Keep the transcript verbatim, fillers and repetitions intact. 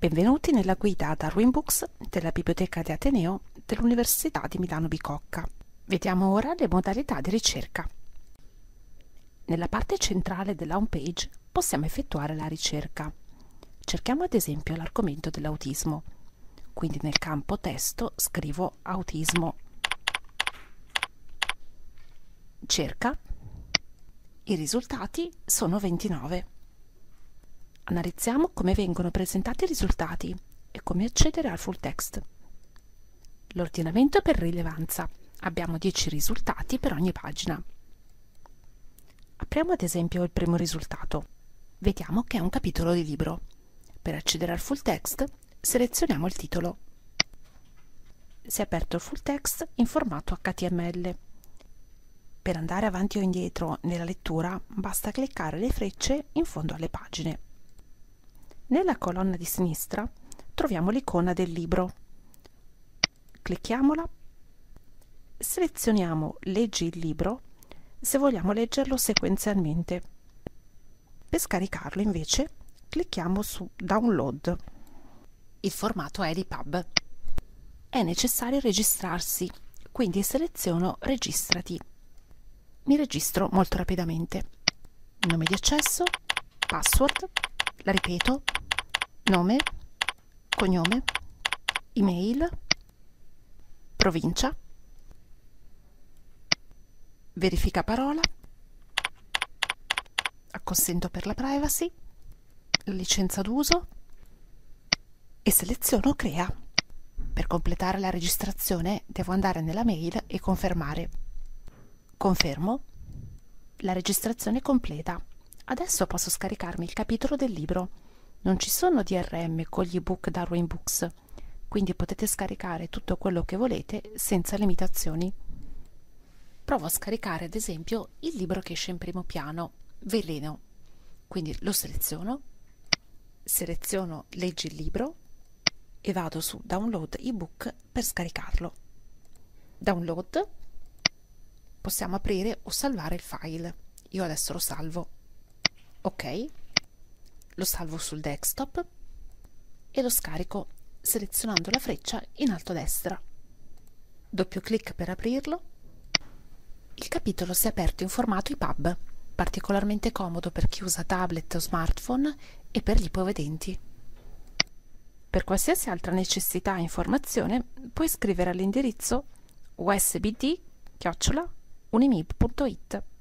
Benvenuti nella guida Darwin Books della Biblioteca di Ateneo dell'Università di Milano Bicocca. Vediamo ora le modalità di ricerca. Nella parte centrale della home page possiamo effettuare la ricerca. Cerchiamo ad esempio l'argomento dell'autismo. Quindi nel campo testo scrivo autismo. Cerca. I risultati sono ventinove. Analizziamo come vengono presentati i risultati e come accedere al full text. L'ordinamento per rilevanza. Abbiamo dieci risultati per ogni pagina. Apriamo ad esempio il primo risultato. Vediamo che è un capitolo di libro. Per accedere al full text selezioniamo il titolo. Si è aperto il full text in formato H T M L. Per andare avanti o indietro nella lettura basta cliccare le frecce in fondo alle pagine. Nella colonna di sinistra troviamo l'icona del libro. Clicchiamola, selezioniamo Leggi il libro se vogliamo leggerlo sequenzialmente. Per scaricarlo invece clicchiamo su Download. Il formato è di pub. È necessario registrarsi, quindi seleziono Registrati. Mi registro molto rapidamente. Nome di accesso, password, la ripeto, nome, cognome, email, provincia, verifica parola, acconsento per la privacy, la licenza d'uso e seleziono Crea. Per completare la registrazione devo andare nella mail e confermare. Confermo. La registrazione è completa. Adesso posso scaricarmi il capitolo del libro. Non ci sono D R M con gli ebook Darwin Books, quindi potete scaricare tutto quello che volete senza limitazioni. Provo a scaricare ad esempio il libro che esce in primo piano, Veleno. Quindi lo seleziono, seleziono Leggi il libro e vado su Download ebook per scaricarlo. Download. Possiamo aprire o salvare il file. Io adesso lo salvo. Ok, lo salvo sul desktop e lo scarico selezionando la freccia in alto a destra. Doppio clic per aprirlo. Il capitolo si è aperto in formato E P U B, particolarmente comodo per chi usa tablet o smartphone e per gli ipovedenti. Per qualsiasi altra necessità e informazione puoi scrivere all'indirizzo usbd chiocciola unimib punto it.